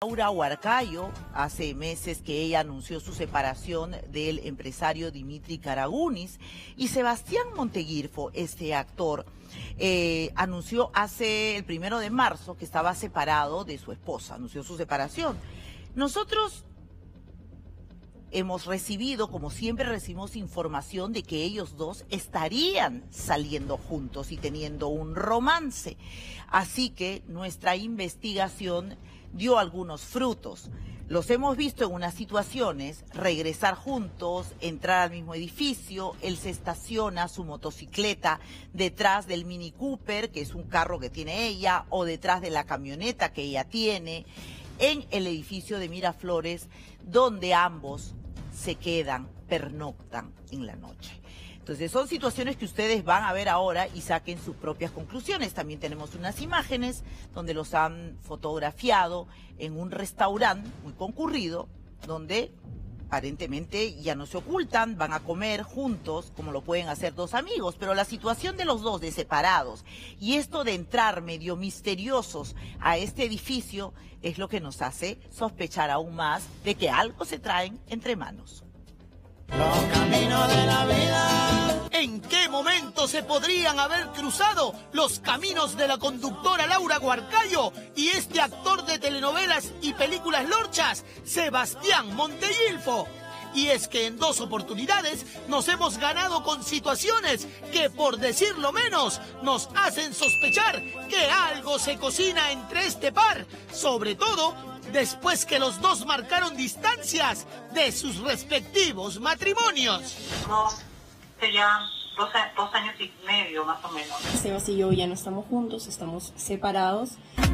Laura Huarcayo, hace meses que ella anunció su separación del empresario Dimitri Karagunis, y Sebastián Monteguilfo, este actor, anunció hace el 1 de marzo que estaba separado de su esposa, anunció su separación. Nosotros hemos recibido, como siempre recibimos información de que ellos dos estarían saliendo juntos y teniendo un romance. Así que nuestra investigación dio algunos frutos. Los hemos visto en unas situaciones, regresar juntos, entrar al mismo edificio. Él se estaciona su motocicleta detrás del Mini Cooper, que es un carro que tiene ella, o detrás de la camioneta que ella tiene, en el edificio de Miraflores, donde ambos se quedan, pernoctan en la noche. Entonces son situaciones que ustedes van a ver ahora y saquen sus propias conclusiones. También tenemos unas imágenes donde los han fotografiado en un restaurante muy concurrido, donde aparentemente ya no se ocultan, van a comer juntos como lo pueden hacer dos amigos, pero la situación de los dos de separados y esto de entrar medio misteriosos a este edificio es lo que nos hace sospechar aún más de que algo se traen entre manos. Los caminos de la vida. ¿En qué momento se podrían haber cruzado los caminos de la conductora Laura Huarcayo y este actor de telenovelas y películas lorchas, Sebastián Monteguilfo? Y es que en 2 oportunidades nos hemos ganado con situaciones que, por decirlo menos, nos hacen sospechar que algo se cocina entre este par, sobre todo después que los dos marcaron distancias de sus respectivos matrimonios. No, serían 2 años y medio más o menos. Sebas y yo ya no estamos juntos, estamos separados.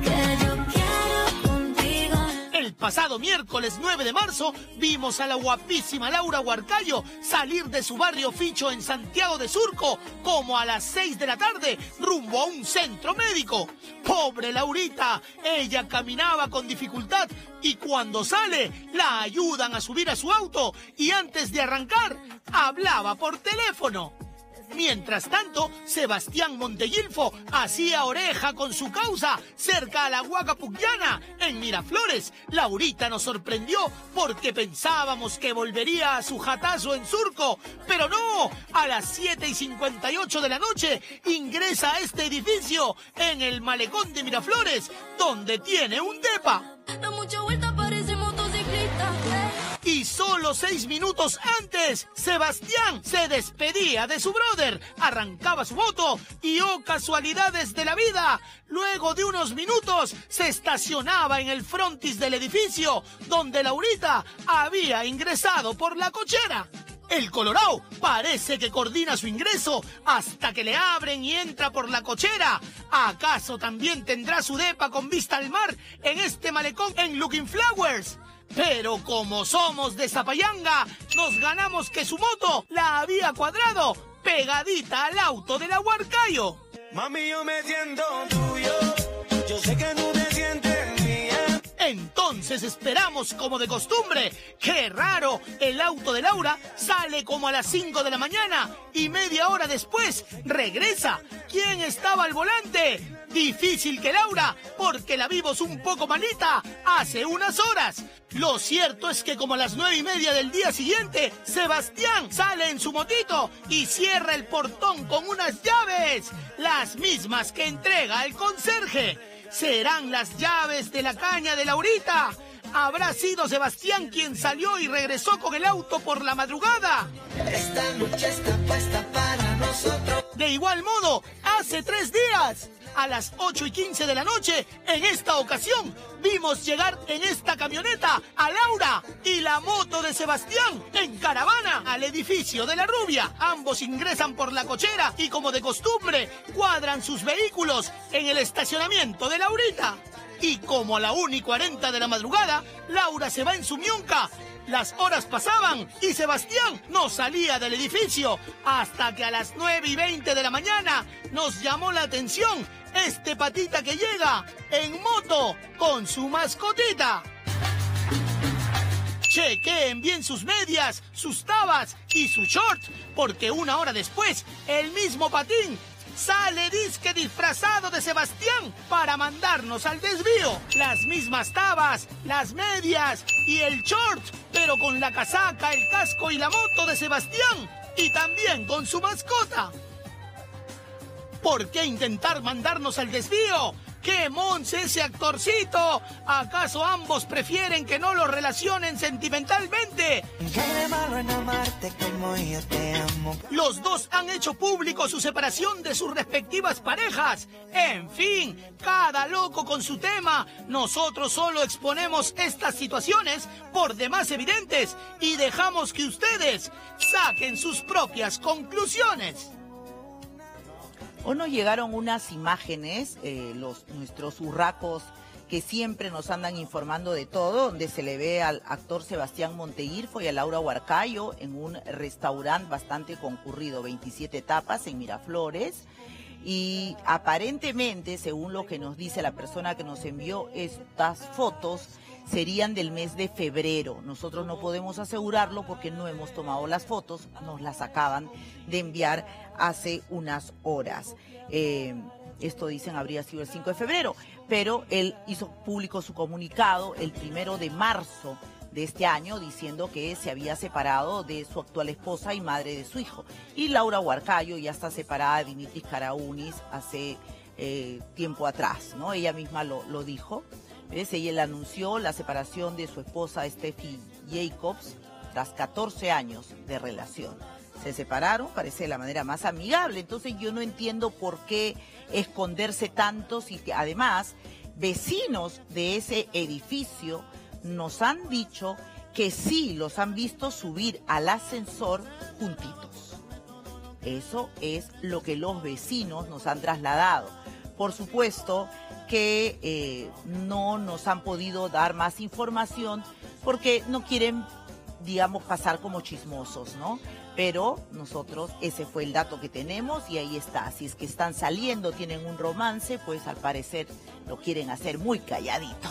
El pasado miércoles 9 de marzo vimos a la guapísima Laura Huarcayo salir de su barrio Ficho en Santiago de Surco como a las 6 de la tarde rumbo a un centro médico. ¡Pobre Laurita! Ella caminaba con dificultad y cuando sale la ayudan a subir a su auto y antes de arrancar hablaba por teléfono. Mientras tanto, Sebastián Monteguilfo hacía oreja con su causa cerca a la Huaca Pucllana, en Miraflores. Laurita nos sorprendió porque pensábamos que volvería a su jatazo en Surco, pero no, a las 7:58 de la noche ingresa a este edificio en el malecón de Miraflores, donde tiene un depa. Da mucha vuelta, parece motociclista. Y solo 6 minutos antes, Sebastián se despedía de su brother, arrancaba su moto y, oh casualidades de la vida, luego de unos minutos se estacionaba en el frontis del edificio donde Laurita había ingresado por la cochera. El colorao parece que coordina su ingreso hasta que le abren y entra por la cochera. ¿Acaso también tendrá su depa con vista al mar en este malecón en Looking Flowers? Pero como somos de Zapayanga, nos ganamos que su moto la había cuadrado pegadita al auto de la Huarcayo. Mami, yo me siento tuyo, yo sé que tú te sientes mía. Entonces esperamos como de costumbre. ¡Qué raro! El auto de Laura sale como a las 5 de la mañana y media hora después regresa. ¿Quién estaba al volante? Difícil que Laura, porque la vimos un poco malita hace unas horas. Lo cierto es que como a las 9:30 del día siguiente, Sebastián sale en su motito y cierra el portón con unas llaves, las mismas que entrega el conserje. ¿Serán las llaves de la caña de Laurita? ¿Habrá sido Sebastián quien salió y regresó con el auto por la madrugada? Esta noche está puesta para nosotros. De igual modo, hace 3 días, a las 8:15 de la noche, en esta ocasión, vimos llegar en esta camioneta a Laura y la moto de Sebastián en caravana al edificio de la Rubia. Ambos ingresan por la cochera y, como de costumbre, cuadran sus vehículos en el estacionamiento de Laurita. Y como a la 1:40 de la madrugada, Laura se va en su mionca. Las horas pasaban y Sebastián no salía del edificio hasta que a las 9:20 de la mañana nos llamó la atención este patita que llega en moto con su mascotita. Chequeen bien sus medias, sus tabas y su short, porque una hora después el mismo patín sale disque disfrazado de Sebastián para mandarnos al desvío. Las mismas tabas, las medias y el short, pero con la casaca, el casco y la moto de Sebastián. Y también con su mascota. ¿Por qué intentar mandarnos al desvío? ¡Qué monse ese actorcito! ¿Acaso ambos prefieren que no lo relacionen sentimentalmente? Los dos han hecho público su separación de sus respectivas parejas. En fin, cada loco con su tema. Nosotros solo exponemos estas situaciones por demás evidentes y dejamos que ustedes saquen sus propias conclusiones. Hoy nos llegaron unas imágenes, nuestros urracos que siempre nos andan informando de todo, donde se le ve al actor Sebastián Monteirfo y a Laura Huarcayo en un restaurante bastante concurrido, 27 tapas en Miraflores. Y aparentemente, según lo que nos dice la persona que nos envió estas fotos, serían del mes de febrero. Nosotros no podemos asegurarlo porque no hemos tomado las fotos, nos las acaban de enviar hace unas horas. Esto dicen habría sido el 5 de febrero, pero él hizo público su comunicado el 1 de marzo de este año diciendo que se había separado de su actual esposa y madre de su hijo. Y Laura Huarcayo ya está separada de Dimitris Karaunis hace tiempo atrás, ¿no? Ella misma lo dijo. Ella anunció la separación de su esposa Steffi Jacobs tras 14 años de relación. Se separaron, parece de la manera más amigable, entonces yo no entiendo por qué esconderse tanto si que además vecinos de ese edificio nos han dicho que sí los han visto subir al ascensor juntitos. Eso es lo que los vecinos nos han trasladado. Por supuesto que no nos han podido dar más información porque no quieren, digamos, pasar como chismosos, ¿no? Pero nosotros, ese fue el dato que tenemos y ahí está. Si es que están saliendo, tienen un romance, pues al parecer lo quieren hacer muy calladito.